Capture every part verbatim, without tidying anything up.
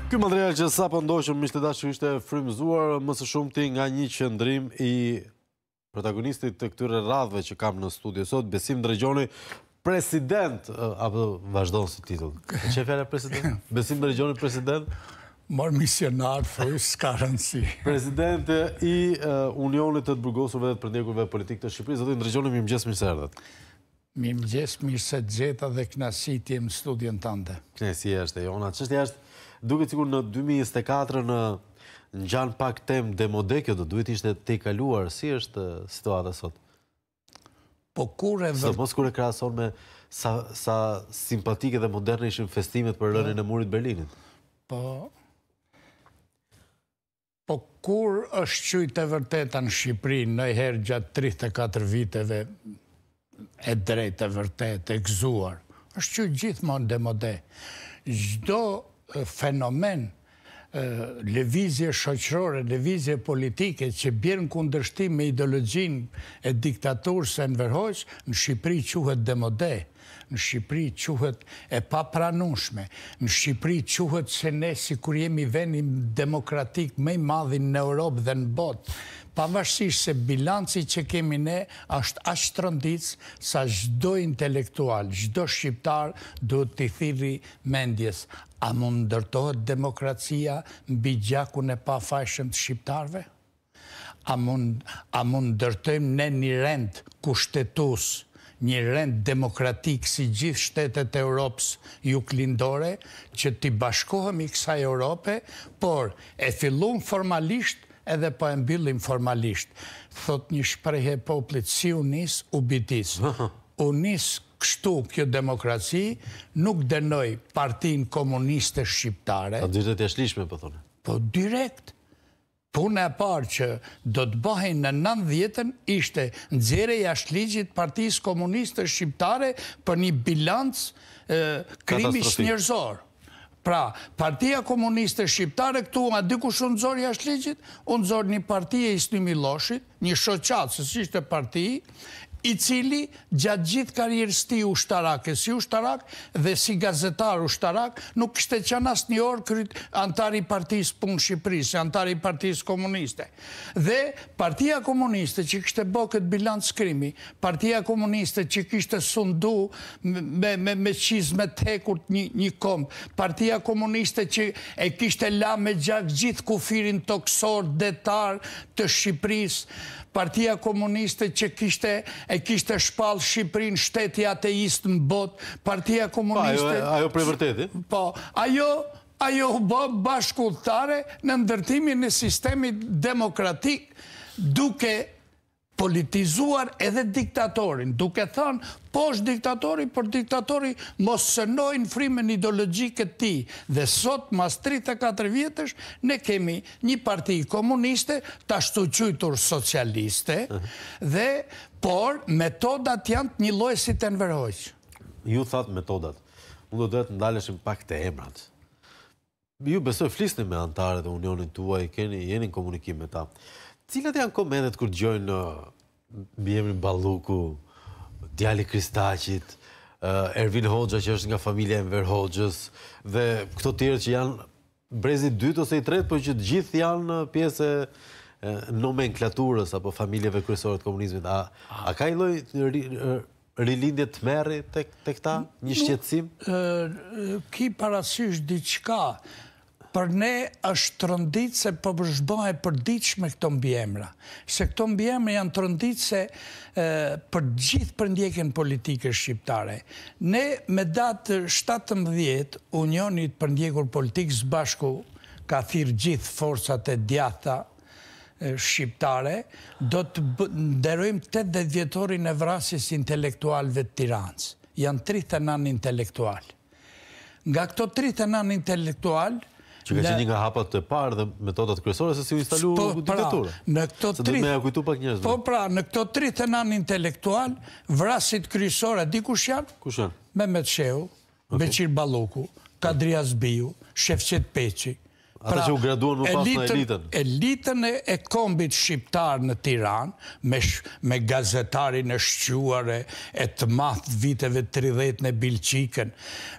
Ky material që sapo ndoqëm miqtë dashur ishte frymëzuar më së shumti nga një qëndrim i protagonistit të këtyre radhëve që kam në studio sot, Besim Drejgjoni, president, apo vazhdon si titull? Çe fjala president? Besim Drejgjoni, president? Mor misionar, thuj, s'ka rëndësi. President i Unionit të të burgosurve dhe të përndjekurve politik të Shqipërisë. Zotin Drejgjoni, mirëmëngjes, mirë se erdhët. Mirëmëngjes, mirë se gjeta dhe kënaqësi në studion tënde. Kënaqësia është e jona. Çështja është, duket sikur në dy mijë e njëzet e katër në ngjan pak temë demode, kjo do duhet ishte te kaluar. Si është situata sot? Po kur e vërtet, mos kur e krahason me sa sa simpatike dhe moderne ishin festimet për rënien e murit Berlinit. Po Po kur është qytë e vërteta në Shqipëri ndonjëherë gjatë tridhjetë e katër viteve e drejtë e vërtetë e gëzuar, është qytë gjithmonë demode. Çdo fenomen, lëvizje shoqërore, lëvizje politike që bjerë në kundërshtim me ideologjinë e diktaturës së Enver Hoxhës, në Shqipëri quhet demode, në Shqipëri quhet e papranueshme, në Shqipëri quhet se ne sikur jemi vendi demokratik më i madh në Europë dhe në botë, pavarësisht se bilanci që kemi ne është aq tronditës sa çdo intelektual, çdo shqiptar duhet t'i thirrë mendjes. A mund ndërtohet demokracia mbi gjakun e pafajshëm të shqiptarëve? A mund, a mund ndërtojmë ne një rend kushtetues, një rend demokratik si gjithë shtetet e Europës juglindore, që t'i bashkohemi kësaj Europe, por e fillum formalisht edhe po e mbyllim formalisht. Thot një shprehje e popullit, si u nis, u bidis. U nis kështu kjo demokraci, nuk dënoj Partinë Komuniste Shqiptare. A direkt jashtëligjshme, po thonë? Po direkt. Puna e parë që do të bëhen në nëntëdhjetën ishte nxjerrja e jashtëligjit Partisë Komuniste Shqiptare për një bilanc krimish njerëzor. Pra, Partia Komuniste Shqiptare këtu, a dikush unë nxori jashtëligjit, unë nxori një parti e Isni Miloshit, një shoqat, se si ishte parti, i cili gjatë gjithë karrierës tij ushtarake, si ushtarak dhe si gazetar ushtarak, nuk kishte qenë asnjë orë antar i Partisë Punë Shqipërisë, antar i Partisë Komuniste. Dhe Partia Komuniste që kishte bërë këtë bilanc krimi, Partia Komuniste që kishte sundu me me me çizme të hekurt një një komb, Partia Komuniste që e kishte la me gjak gjithë kufirin toksor detar të Shqipërisë, Partia Komuniste që kishte e kishte shpall Shqipërinë shteti ateist në botë, Partia Komuniste... Pa, ajo prej vërteti? Po, ajo, ajo u bë bashkëudhëtare në ndërtimin e sistemit demokratik, duke politizuar edhe diktatorin, duke thënë, po është diktatori, por diktatori mos sënojnë frymën ideologjike të tij. Dhe sot, mas tridhjetë e katër vjetësh, ne kemi një parti komuniste, ashtu quajtur socialiste, dhe por metodat janë të njëlloj si të Enver Hoxha. Ju thatë metodat. Unë do të ndaleshim pak të emrat. Ju besoj flisni me antarët e Unionit tuaj, keni jeni në komunikim me ta. Cilat janë komentet kur dëgjojnë mbi emrin Balluku, djali Kristaqit, Ervin Hoxha që është nga familja Enver Hoxhës, dhe këto tjerë që janë brezi dytë ose i tretë, por që të gjithë janë pjesë e nomenklaturës apo familjeve kryesore të komunizmit. A, a ka një lloj rilindje të merri tek tek ta, një shqetësim? Ki parasysh diçka. Për ne është trondit se po bëhe përditshme këto mbiemra. Se këto mbiemra janë trondit se për gjithë përndjekjen politike shqiptare. Ne me datë shtatëmbëdhjetë, Unionit Përndjekur Politik së Bashku ka thirrë gjithë forcat e djatha shqiptare, do të nderojmë tetëdhjetë vjetorin e vrasjes intelektualëve të Tiranës. Janë tridhjetë e nëntë intelektual. Nga këto tridhjetë e nëntë intelektual, që ka qenë një nga hapat të parë dhe metodat kryesore se si u instalu diktatura. Se do me ja kujtu pak njerëzve. Po pra, në këto tridhjetë e nëntë intelektual, vrasit kryesore, di kush janë? Kush janë? Mehmet Shehu, Beqir Balluku, Kadri Azbiu, Shefqet Peçi. Ata që u graduan më pas në elitën. Elitën e kombit shqiptar në Tiranë, me gazetarin e shquare, e të math viteve tridhjetë në Bilqikën,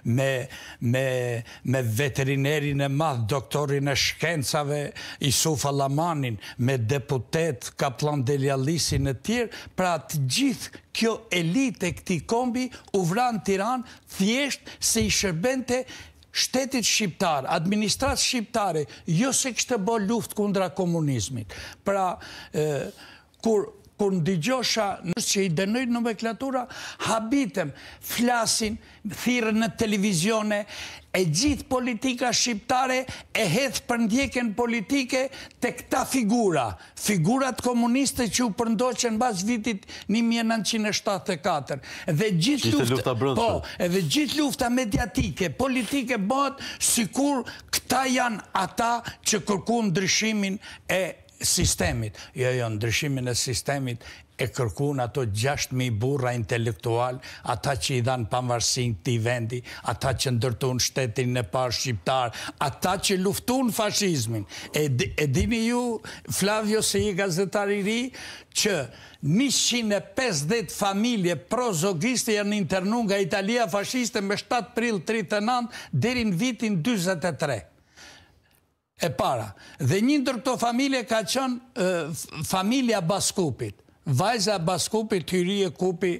me veterinerin e math, doktorin e shkencave, Isuf Allamanin, me deputet Kaplan Delialisin e tjerë, pra të gjithë kjo elite e këti kombi u vranë Tiranë thjesht se i shërbente shtetit shqiptar, administratës shqiptare, jo se kështë bo luft kundra komunizmit. Pra, kur kur ndigjosha nësë që i dënojnë nomenklatura, habitem, flasin, thirën në televizione, e gjithë politika shqiptare e hedhë për ndjekën politike të këta figura, figurat komuniste që u përndoqen bas vitit një mijë e nëntëqind e shtatëdhjetë e katër. Dhe gjithë lufta, po, edhe gjithë lufta mediatike, politike bëhet sikur këta janë ata që kërkuan ndryshimin e sistemit. Jo, jo, ndryshimin e sistemit e kërkuan ato gjashtë mijë burra intelektual, ata që i dhanë pavarësinë këtij vendi, ata që ndërtuan shtetin e parë shqiptar, ata që luftuan fashizmin. E, e dini ju, Flavio, se i gazetar i ri, që njëqind e pesëdhjetë familje pro-zogiste janë internuar nga Italia fashiste me shtatë prill tridhjetë e nëntë deri në vitin dyzet e tre. E para. Dhe një ndër këto familje ka qenë familja Baskupit. Vajza Baskupit, hyri e kupi,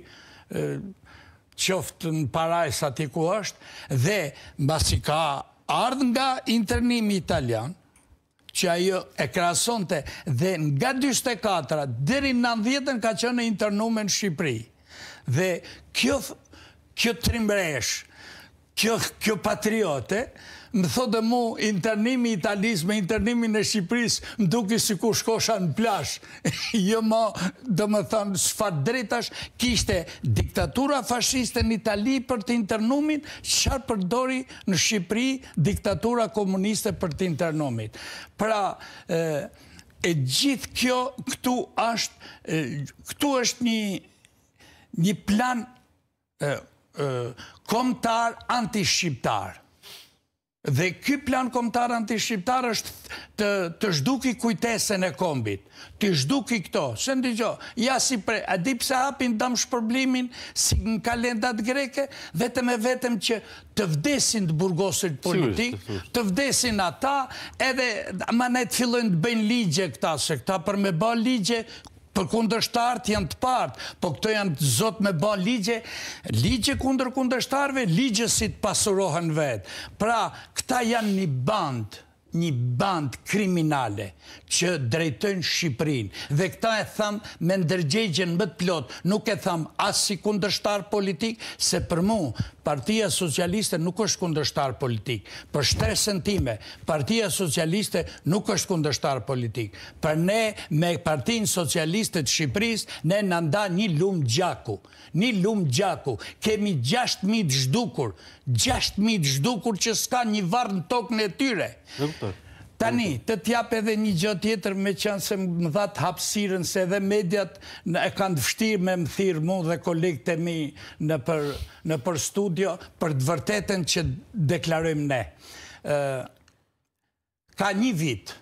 qoftë në paraj sa ti ku është, dhe mbasi ka ardhë nga internimi italian, që ajo e krasonte, dhe nga dyzet e katër deri në nëntëdhjetën ka qenë internuar në Shqipëri. Dhe kjo, kjo trimbresh, kjo, kjo patriote, më thotë mu internimi italisë me internimin e Shqipërisë, më duki si ku shkosha në plash. Jo ma, do më thënë, s'fat drejtash, kishte diktatura fashiste në Itali për të internumin, çfarë përdori në Shqipëri diktatura komuniste për të internumit. Pra, e, e gjithë kjo, këtu është, e, këtu është një, një plan e, e, kombëtar anti-shqiptar. Dhe ky plan kombëtar anti-shqiptar është të, të zhduki kujtesën e kombit, të zhduki këto, se ndigjo, ja si pre, a di pse hapin dëm shpërblimin si në kalendat greke, vetëm e vetëm që të vdesin të burgosit politik, të vdesin ata, edhe manet fillojnë të bëjnë ligje këta, se këta për me bë ligje, për kundërshtarët janë të partë, po këto janë të zot me bë ligje, ligje kundër kundërshtarëve, ligje si të pasurohen vetë. Pra, këta janë një bandë, një bandë kriminale që drejtojnë Shqipërinë. Dhe këta e thamë me ndërgjegjen më të plot, nuk e thamë as si kundërshtar politik, se për mu, Partia Socialiste nuk është kundërshtar politik. Për shtresën time, Partia Socialiste nuk është kundërshtar politik. Për ne, me Partinë Socialiste të Shqipërisë, ne në nda një lumë gjaku. Një lumë gjaku. Kemi gjashtë mijë zhdukur. gjashtë mijë zhdukur që s'ka një varë në tokën e tyre. Tani, të t'jap edhe një gjë tjetër me qenë se më dhatë hapësirën se edhe mediat e kanë të vështirë me më thirë mu dhe kolegët e mi në për, në për studio për të vërtetën që deklarojmë ne. Uh, ka një vit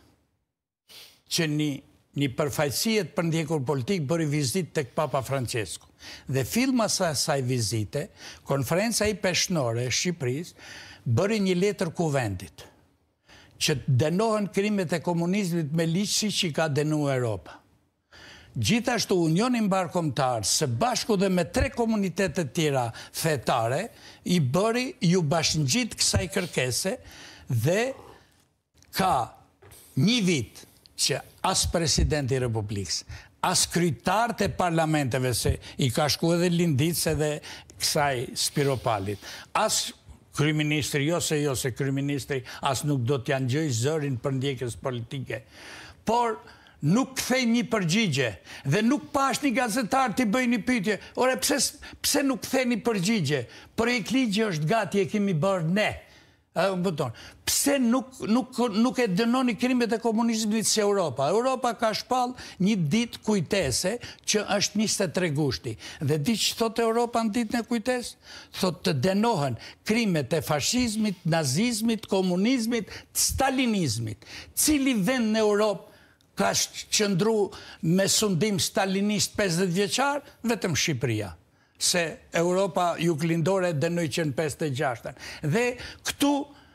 që një, një përfaqësiet për ndjekur politik bëri vizit tek Papa Francesco. Dhe filma sa saj vizite, konferenca i peshnore e Shqipërisë bëri një letër kuvendit që të dënohen krimet e komunizmit me ligj si që i ka dënuar Europa. Gjithashtu Unioni Mbarkombëtar, së bashku dhe me tre komunitetet tjera fetare, i bëri ju bashkëngjit kësaj kërkese dhe ka një vit që as presidenti i Republikës, as kryetarët e parlamenteve, se i ka shku edhe Linditës edhe kësaj Spiropalit, as kryeministri, jo se jo se kryeministri as nuk do t'janë gjëj zërin për ndjekës politike. Por nuk kthej një përgjigje dhe nuk pash një gazetar t'i bëj një pyetje. Ore, pse, pse nuk kthej një përgjigje? Projekt ligji është gati, e kemi bërë ne. Pse nuk e dënoni krimet e komunizmit si Europa? Europa ka shpall një ditë kujtese që është njëzet e tre gushti. Dhe di që thot Europa në ditën e kujtes? Thot të dënohen krimet e fashizmit, nazizmit, komunizmit, stalinizmit. Cili vend në Europë ka qëndru me sundim stalinist pesëdhjetë vjeçar? Vetëm Shqipëria. Se Europa juglindore dënoi që në pesëdhjetë e gjashtën. Dhe këtu,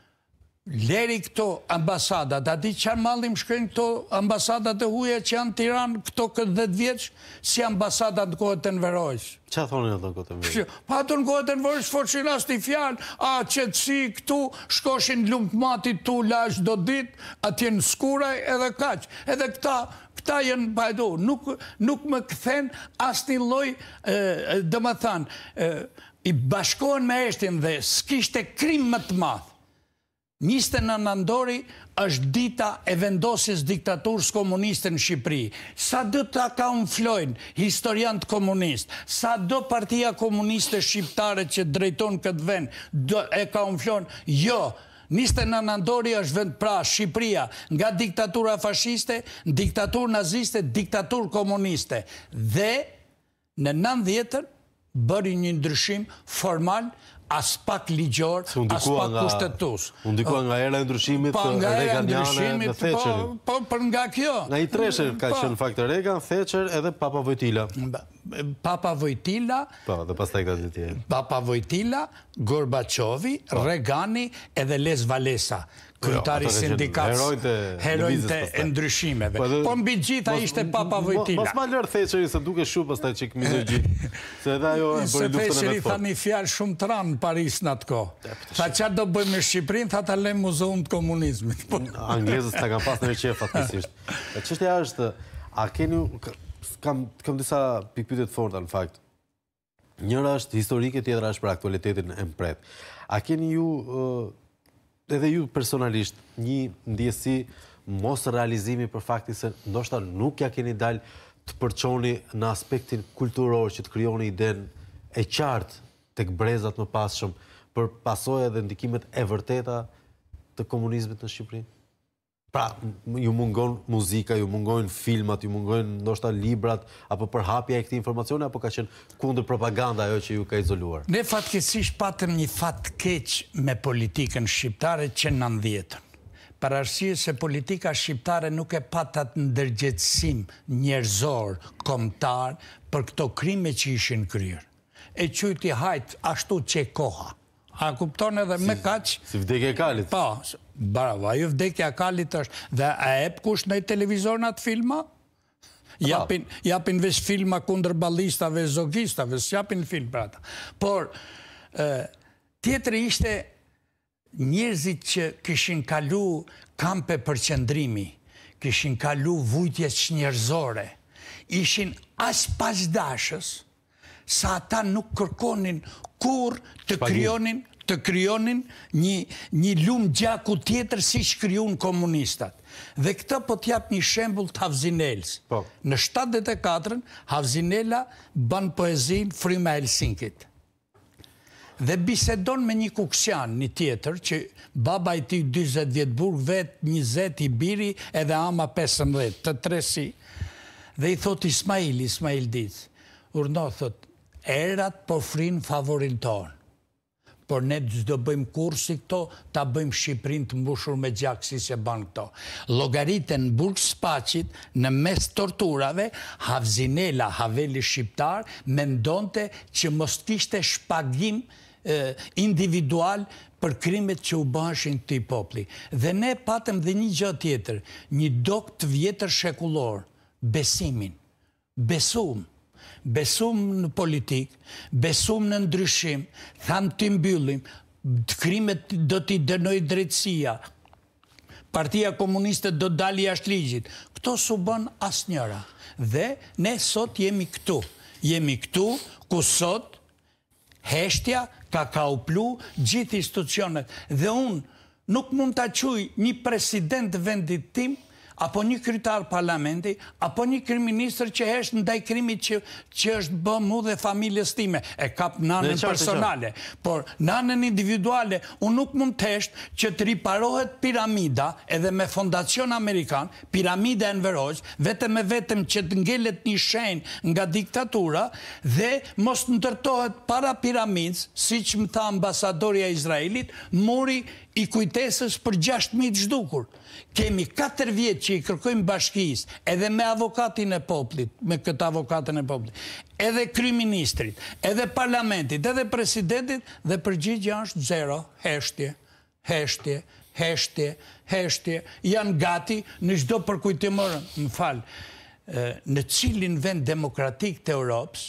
leri këto ambasadat, a di që mallim shkojnë këto ambasadat e huja që janë Tiranë këto këtë dhjetë vjeç, si ambasadat në kohët e Enverojës. Qa thonin ato në kohët e Enverojës? Pa ato në kohët e Enverojës, forçin as t'i fjalë, a qëtësi këtu, shkoshin lumë matit tu lash do dit, atje në Skuraj edhe kaq. Edhe këta, këta jenë bajdo, nuk më këthen as një loj, dhe më thanë, i bashkohen me eshtin dhe s'kishte krim më të madh. njëzet e nëntë nëntori është dita e vendosjes diktaturës komuniste në Shqipëri. Sa do ta kamuflojnë historiantë komunistë, sa do partia komuniste shqiptare që drejton këtë vend e kamuflojnë, jo, njëzet e nëntë nëntori është vend pra Shqipëria nga diktatura fashiste, diktaturë naziste, diktaturë komuniste. Dhe në nëntëdhjetën bëri një ndryshim formal, as pak ligjor, as pak kushtetus. Unë ndikua nga era e ndryshimit Reganiane dhe Thatcherin. Po, për nga kjo. Nga i tresher ka qenë fakt Reagan, Thatcher edhe Papa Wojtyla. Papa Wojtyla, Po, dhe pastaj këta të tjerë. Papa Wojtyla, Gorbaçovi, Regani edhe Lech Walesa. Kryetari sindikatës, herojnë të ndryshimeve. Po mbi gjitha ishte Papa Wojtyla. Mos ma lërë Thatcheri se duke shu pastaj çik mizogji. Se edhe ajo e bëri luftën e vet. Se Thatcheri tha një fjalë shumë të ranë në Paris në atë kohë. Tha çfarë do bëjmë me Shqipërinë, tha ta lëmë muzeun të komunizmit. Anglezët ta kanë pasur në qef fatkeqësisht. Çështja është, a keni kam kam disa pikpyetje të forta në fakt. Njëra është historike, tjetra është për aktualitetin e mpret. A keni ju edhe ju personalisht një ndjesi mos realizimi për faktin se ndoshta nuk ja keni dalë të përçoni në aspektin kulturor që të krijoni idenë e qartë tek brezat më passhëm për pasojë dhe ndikimet e vërteta të komunizmit në Shqipëri? Pra, ju mungon muzika, ju mungojnë filmat, ju mungojnë ndoshta librat, apo përhapja e këtij informacioni, apo ka qenë kundër propaganda ajo që ju ka izoluar? Ne fatkeqësisht patëm një fat keq me politikën shqiptare që në nëntëdhjetën. Për arsye se politika shqiptare nuk e pat atë ndërgjegjësim njerëzor, kombëtar për këto krime që ishin kryer. E quajti hajt ashtu që koha. A kupton edhe me kaq? Si vdekja e Kalit. Po, bravo, ajo vdekja e Kalit është. Dhe a ep kush në televizor në atë filma? Japin, japin veç filma kundër ballistave, zogistave, s'japin film për ata. Por, tjetëri ishte njerëzit që kishin kalu kampe për qëndrimi, kishin kalu vujtjes njerëzore, ishin as pasdashës, sa ata nuk kërkonin kur të kryonin, të kryonin një, një lumë gjaku tjetër si shkryun komunistat. Dhe këta po t'jap një shembull të Havzinelës. Po. Në shtatëdhjetë e katër Havzinela ban poezin Fryma e Helsinkit. Dhe bisedon me një kuksian, një tjetër, që baba i tij dyzet vjet burg, vet njëzet i biri edhe ama pesëmbëdhjetë, të tresi. Dhe i thot Ismail, Ismail Dic, urno, thot, erat po frin favorin tonë. Por ne çdo bëjmë kursi këto, ta bëjmë Shqipërinë të mbushur me gjak si se ban këto. Llogaritën burg Spaqit në mes torturave, Havzinela, Haveli shqiptar, mendonte që mos kishte shpagim eh, individual për krimet që u bëshin këtij populli. Dhe ne patëm dhe një gjë tjetër, një dok të vjetër shekullor, besimin. Besum. Besum në politik, besum në ndryshim, tham të mbyllim, krimet do t'i dënoj drejtësia, Partia Komuniste do dali jashtë ligjit. Këto s'u bën asnjëra. Dhe ne sot jemi këtu. Jemi këtu ku sot heshtja ka kauplu gjithë institucionet. Dhe unë nuk mund t'a quj një president vendit tim apo një kryetar parlamenti, apo një kryeministër që hesht ndaj krimit që, që është bë mu dhe familjes time. E kap nanën personale. Por nanën individuale, unë nuk mund të hesht që të riparohet piramida, edhe me fondacion amerikan, piramida e Enver Hoxha, vetëm e vetëm që të ngelet një shenjë nga diktatura, dhe mos ndërtohet para piramidës, si që më tha ambasadori e Izraelit, muri i kujtesës për gjashtë mijë zhdukur. Kemi katër vjetë që i kërkojmë bashkisë, edhe me avokatin e poplit, me këtë avokatën e poplit, edhe kryeministrit, edhe parlamentit, edhe presidentit, dhe përgjigja është zero, heshtje, heshtje, heshtje, heshtje, janë gati në çdo përkujtimor, më fal, në cilin vend demokratik të Europës,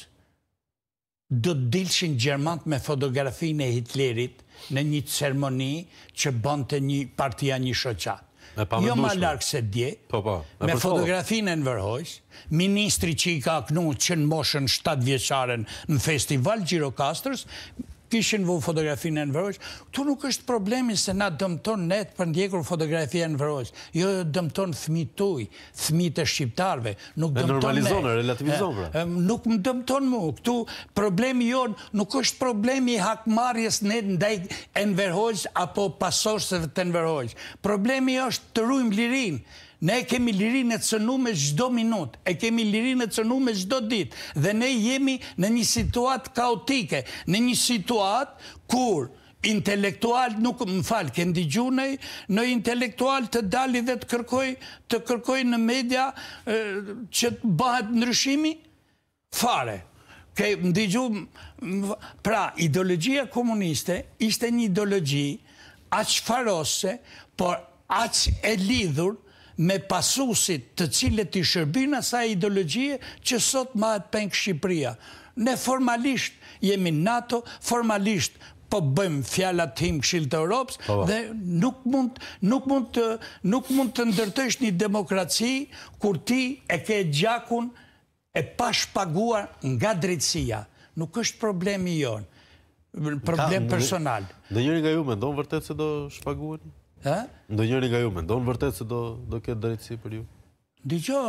do të dilshin Gjermant me fotografinë e Hitlerit në një ceremoni që bënte një partia një shoqat. Jo ma larkë se dje, me fotografinë e Enver Hoxha, ministri që i ka aknu që në moshën shtatë vjeçaren në festival Gjirokastrës, kishin vu fotografinë e Enver Hoxha. Tu nuk është problemi se na dëmton net për ndjekur fotografia e Enver Hoxha. Jo dëmton fëmijët tuaj, fëmijët e shqiptarëve. Nuk e normalizon, e relativizon. E, nuk më dëmton mu. Këtu problemi jon nuk është problemi i hakmarrjes ne ndaj Enver Hoxha apo pasorseve të Enver Hoxha. Problemi është të ruajmë lirinë. Ne kemi lirinë e cënume çdo minutë, e kemi lirinë e cënume çdo ditë, dhe ne jemi në një situatë kaotike, në një situatë kur intelektual, nuk më falë, ke ndigju në, në intelektual të dali dhe të kërkoj, të kërkoj në media e, që të bëhet ndryshimi? Fare. Ke ndigju, pra, ideologjia komuniste ishte një ideologji aq farose, por aq e lidhur me pasusit të cilët i shërbin asaj ideologjie që sot mahet peng Shqipëria. Ne formalisht jemi NATO, formalisht po bëjmë fjalat tim Këshillit të Europës, dhe nuk mund, nuk mund të, nuk mund të ndërtojsh një demokraci kur ti e ke gjakun e pashpaguar nga drejtësia. Nuk është problemi jon, problem personal. Dhe njëri nga ju mendon vërtet se do shpaguhen? Ndo njëri nga ju mendon vërtet se do, do ketë drejtësi për ju? Diqo,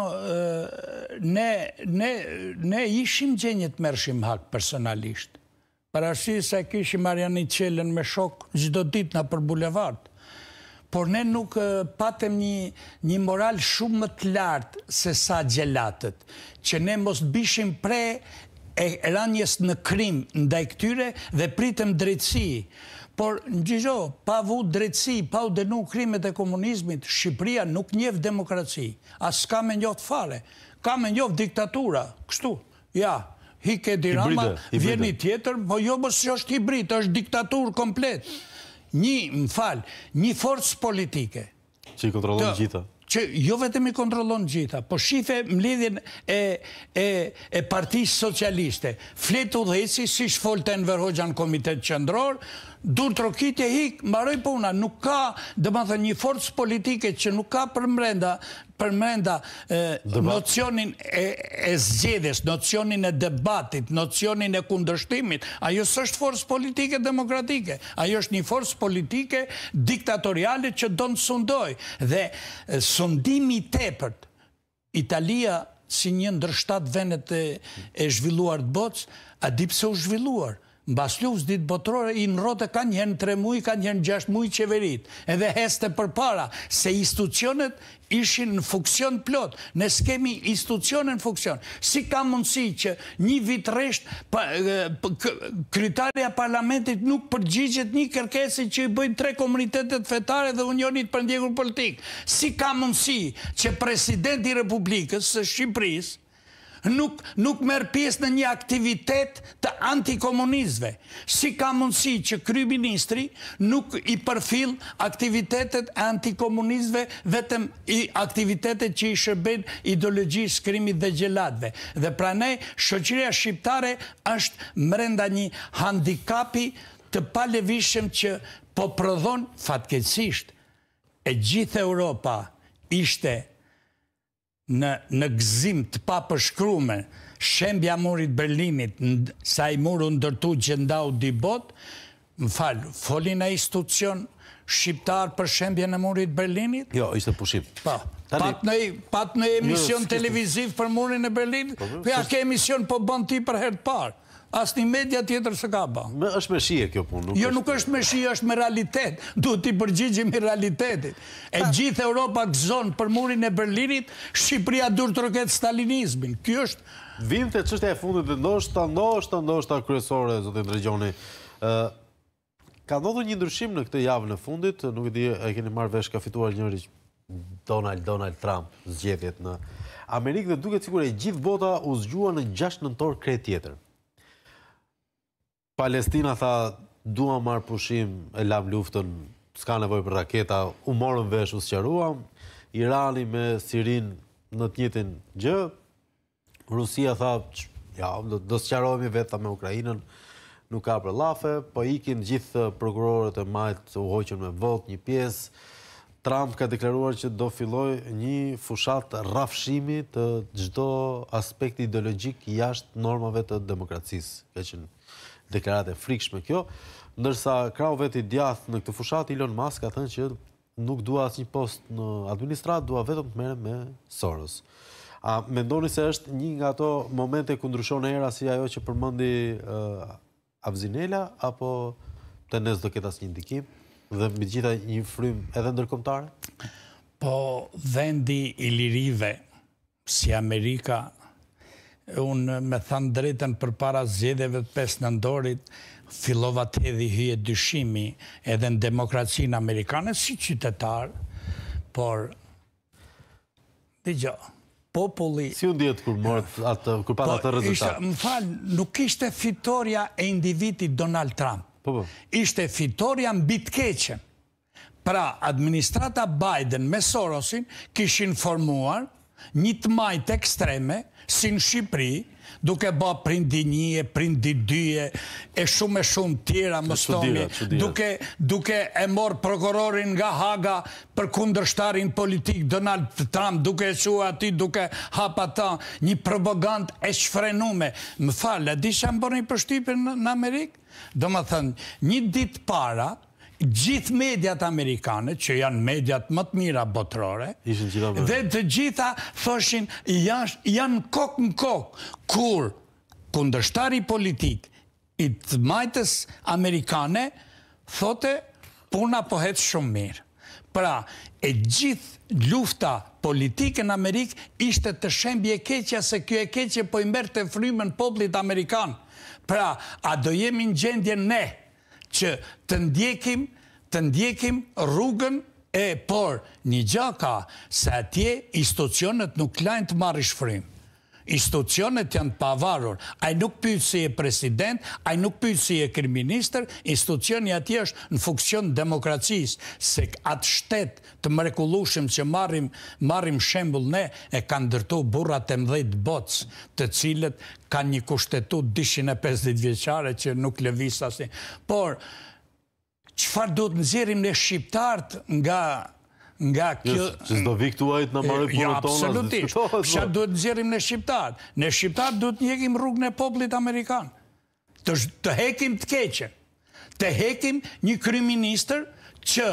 ne, ne, ne ishim gjenjet mërshim hak personalisht. Për arsye se kishim Mariani Qelen me shok çdo ditë na për bulevard. Por ne nuk patëm një, një moral shumë më të lartë se sa gjelatët, që ne mos bishim pre e rënjes në krim ndaj këtyre dhe pritëm drejtësi. Por, në gjizho, pa vu drejtësi, pa u denu krimet e komunizmit, Shqipëria nuk njeh demokraci. As ka me njoft fare. Ka me njoft diktatura. Kështu, ja, hike dirama, vjen një tjetër, po jo mos është hibrid, është diktatur komplet. Një, më fal, një forcë politike. Që i kontrollon gjitha. Që jo vetëm i kontrollon gjitha, po shife mledhjen e, e, e Partisë Socialiste. Fletu udhëheci, si shfolte Enver Hoxha në Komitet Qendror, dur trokitje hik, mbaroj puna, nuk ka, dhe më thënë, një forcë politike që nuk ka përmrenda, përmrenda e, nocionin e, e zgjedhjes, nocionin e debatit, nocionin e kundërshtimit. Ajo s'është forcë politike demokratike, ajo është një forcë politike diktatoriale që do të sundoj. Dhe e, sundimi i tepërt, Italia si një ndër shtatë vendet e, e zhvilluar të botës, a di pse u zhvilluar? Mbas luftës ditë botërore i nrote ka njëherë në tre muaj, ka njëherë në gjashtë muaj qeverit. Edhe heste përpara, se institucionet ishin në funksion plot. Ne s'kemi institucione në funksion. Si ka mundësi që një vit rresht kryetaria parlamentit nuk përgjigjet një kërkesë që i bëjnë tre komunitetet fetare dhe Unionit për ndjekur politik? Si ka mundësi që presidenti i Republikës së Shqipërisë Nuk, nuk merë pjesë në një aktivitet të antikomunizve? Si ka mundësi që kryeministri nuk i përfill aktivitetet antikomunizve, vetëm i aktivitetet që i shërben ideologjisë krimit dhe gjelatëve? Dhe pranej, shoqëria shqiptare është mrenda një handikapi të palevishëm që po prodhon fatkeqësisht. E gjithë Europa ishte në, në gëzim të papërshkruar, shembja murit Berlinit, sa i muru ndërtu që ndau di bot, Më falë, folin e institucion shqiptar për shembjen e murit Berlinit? Jo, ishte pushim. Pa, pat në emision televiziv për murin e Berlinit? Po ja, ke emision po bën ti për herë të parë. As një media tjetër se ka ba. është me shije kjo punë. Jo, nuk është me shije, është me realitet. Duhet t'i përgjigjim i realitetit. E gjithë Europa gëzon për murin e Berlinit, Shqipëria dur të roket stalinizmin. Kjo është... Vinte çështja e fundit dhe ndoshta, ndoshta, ndoshta kryesore, zotin Dregjoni. Ka ndodhur një ndryshim në këtë javë në fundit, nuk e di, e keni marrë vesh, ka fituar njëri Donald, Donald Trump, zgjedhjet në Amerikë dhe duket sikur e gjithë bota u zgjua në gjashtë nëntor krejt tjetër. Palestina tha, dua marrë pushim, e lam luftën, s'ka nevojë për raketa, u morën vesh, u sqaruam. Irani me Sirin në të njëjtin gjë. Rusia tha, ja, do sqarohemi vetë me Ukrainën, nuk ka për llafe, po ikin gjithë prokurorët e majt u hoqën me vot një pjesë. Trump ka deklaruar që do filloj një fushat rrafshimi të çdo aspekti ideologjik jashtë normave të demokracisë. Ka qenë deklarate frikshme kjo, ndërsa krau veti djathtë në këtë fushat, Elon Musk ka thënë që nuk dua asnjë post në administrat, dua vetëm të merrem me Soros. A mendoni se është një nga ato momente ku ndryshon era si ajo që përmendi uh, Avzinela, apo tenes do ketë asnjë ndikim dhe mbi gjitha një frym edhe ndërkombëtare? Po vendi i lirive si Amerika, unë me thanë drejten për para zgjedhjeve të pesë nëntorit, fillova të hedhi hyje dyshimi edhe në demokracinë amerikane si qytetar, por dëgjoj, populli... Si u ndjet kur morët atë, kur pat atë rezultat? Më falë, nuk ishte fitoria e individit Donald Trump. Po, po. Ishte fitoria mbi të keqen. Pra, administrata Biden me Sorosin kishin formuar një të majtë ekstreme, si në Shqipëri, duke ba prindi një, prindi dyje, e shumë e shumë tjera më stomi, duke, duke e morë prokurorin nga Haga për kundërshtarin politik Donald Trump, duke e qua ati, duke hapa ta, një propagand e shfrenume. Më falë, di që më bërë një përshtypje në, në Amerikë? Do më thënë, një ditë para, gjithë mediat amerikane, që janë mediat më të mira botërore, dhe të gjitha thoshin janë, janë kokë në kokë, kur kundërshtari politik i të majtës amerikane thote puna po hetë shumë mirë. Pra, e gjithë lufta politike në Amerikë ishte të shembje e keqja se kjo e keqje po i merë të frymën popullit amerikan. Pra, a do jemi në gjendje ne që të ndjekim, të ndjekim rrugën e por një gjaka se atje institucionet nuk lajnë të marrë shfrym. Institucionet janë të pavarur. Ai nuk pyet si e president, ai nuk pyet si e kryeministër, institucioni atje është në funksion demokracisë, se atë shtet të mrekullueshëm që marrim marrim shembull ne e kanë ndërtu burrat e mbëdhtë botës, të cilët kanë një kushtetut dyqind e pesëdhjetë vjeçare që nuk lëviz asnjë. Por çfarë duhet nxjerrim ne shqiptarët nga nga kjo... Që s'do vi këtu ajtë në marrë punën tonë... Absolutisht. Çfarë duhet nxjerrim ne shqiptarët? Ne shqiptarët duhet njekim rrugën e popullit amerikan. Të, të hekim të keqen. Të hekim një kryeministër që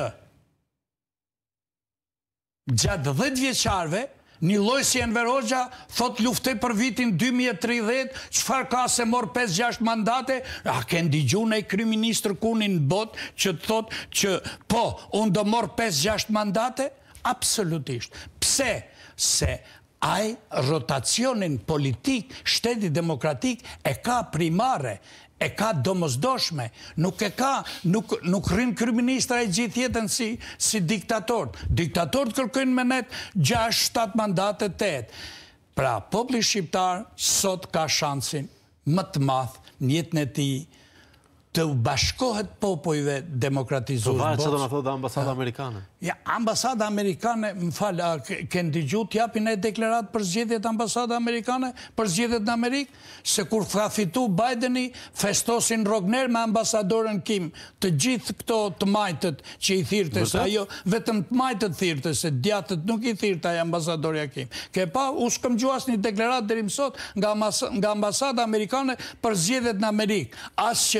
gjatë dhjetë vjeçarve një lloj si Enver Hoxha thot luftoj për vitin dy mijë e tridhjetë, çfarë ka se mor pesë gjashtë mandate? A ke ndigjuar në kryeministër kunin në botë që thot që po, unë do mor pesë gjashtë mandate? Absolutisht. Pse? Se ai rotacionin politik, shteti demokratik e ka primare, e ka domosdoshme, nuk e ka, nuk, nuk rrin kryeministra e gjithë jetën si, si diktatorët. Diktatorët kërkojnë me net gjashtë shtatë mandate tetë. Pra, populli shqiptar sot ka shansin më të madh në jetën e tij të bashkohet popujve demokratizues botës. botës. Çfarë do na thotë ambasada amerikane? Ja, ambasada amerikane, më fal, ke ndigjuar t'japin e deklaratë për zgjedhjet ambasada amerikane, për zgjedhjet në Amerikë, se kur ka fitu Bideni, festosin Rogner me ambasadorën Kim, të gjithë këto të majtët që i thirrte, se ajo vetëm të majtët thirrte, se djatët nuk i thirrte ai ambasadorja Kim. Ke pa, u s'kam dëgjuar asnjë deklaratë deri më sot nga, nga ambasada amerikane për zgjedhjet në Amerikë. As që kjo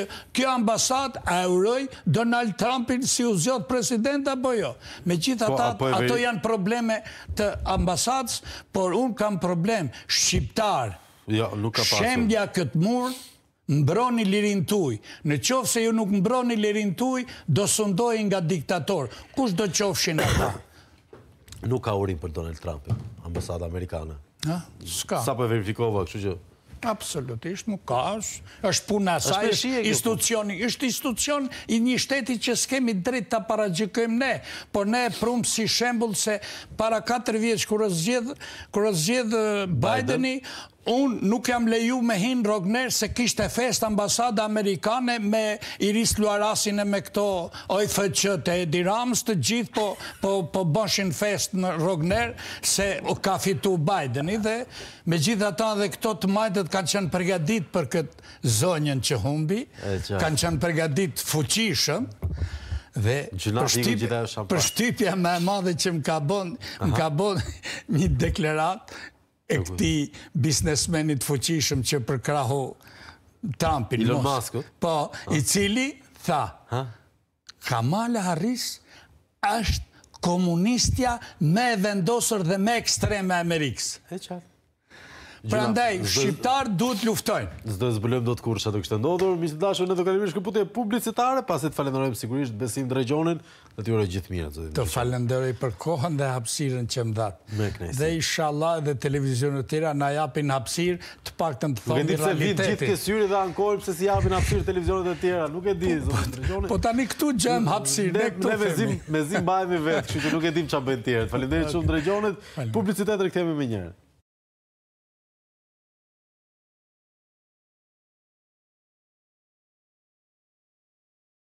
kjo ambasadë a uroj Donald Trumpin si u zgjodh president apo jo. Megjithatë, ato janë probleme të ambasadës, por unë kam problem shqiptar. Jo, nuk ka pasur. Shembja këtë mur, mbroni lirin tuj. Në qoftë se ju nuk mbroni lirin tuj, do sundoj nga diktator. Kush do qofshin ata? Nuk ka urim për Donald Trumpin, ambasada amerikane. Ska. Sa për verifikova, kështu që... Absolutisht, nuk ka, është puna saj, është institucioni, është institucion i një shteti që s'kemi drejt të paragjykojmë ne, por ne prumë si shembull se para katër vjeç kur është zgjedh Bideni, unë nuk jam leju me hinë Rogner se kishte fest ambasada amerikane me Iris Luarasin e me këto O F Q të Edi Rams të gjithë po bëshin fest në Rogner se ka fitu Bideni dhe me gjitha ta dhe këto të majtët kanë qenë përgadit për këtë zonjën që humbi, kanë qenë përgadit fuqishëm dhe përshtypja me madhe që më ka bon një deklarat e këti biznesmenit fuqishëm që përkrahu Trumpin. Elon Musk? Po, i cili tha, Kamala Harris është komunistja me vendosur dhe me ekstreme Amerikës. E qatë. Prandaj, shqiptar duhet luftojnë. Zdo zbulojmë do të kurë që ato kështë ndodhur, mi që dashën e do kalimisht këpute publicitare, pasit të falenderojmë sigurisht Besim Drejgjonin dhe të jure gjithë mirë. Të falenderoj për kohën dhe hapësirën që më datë. Dhe inshallah dhe televizionet tjera na japin hapësirë të paktën të thonë realitetin. Nuk e di pse vit gjithë kësyri dhe ankojmë pse si japin hapësirë televizionet e tjera, nuk e di. Po tani këtu gjëm hapësirë, ne këtu me zim bajemi vetë, kështu që nuk e dim ç'a bëjnë tjerët. Faleminderit shumë Drejgjonit, publicitet rikthehemi më njëherë.